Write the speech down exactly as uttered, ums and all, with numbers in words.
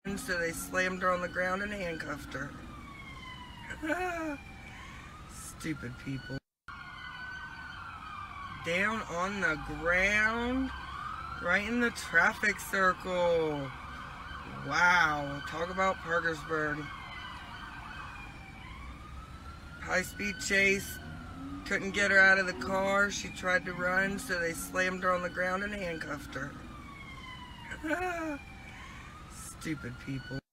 So they slammed her on the ground and handcuffed her. Stupid people. Down on the ground, right in the traffic circle. Wow, talk about Parkersburg. High-speed chase, couldn't get her out of the car. She tried to run, so they slammed her on the ground and handcuffed her. Stupid people.